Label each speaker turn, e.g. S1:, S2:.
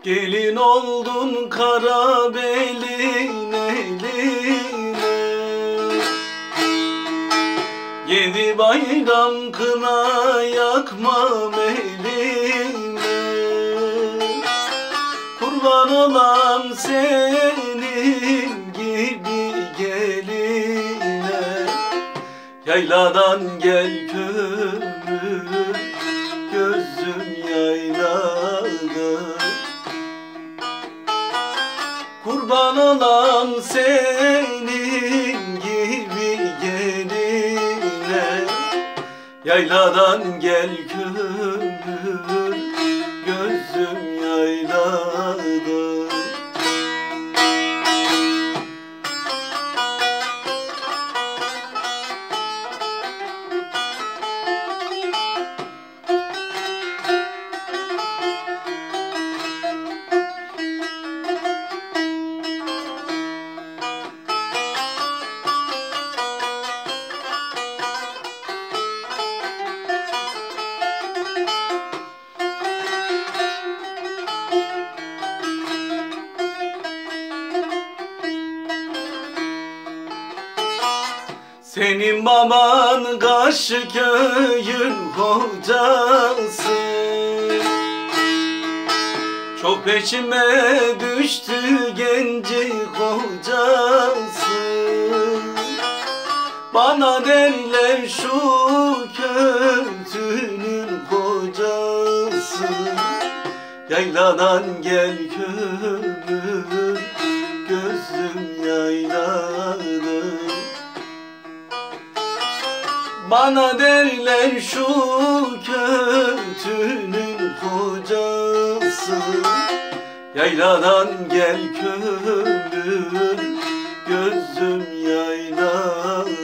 S1: Gelin oldun kara belin eline, yedi bayram kına yakmam eline. Kurban olam senin gibi geline, yayladan gel kömür gözüm yaylada. Kurban olam senin gibi geline, yayladan gel kömür gözüm yaylada. Senin baban Kaşköy'ün hocası, çok peşime düştü genci kocası. Bana derler şu kötünün kocası, yayladan gel kömür gözüm yaylada. Bana derler şu kötünün kocası, yayladan gel kömür gözüm yaylada.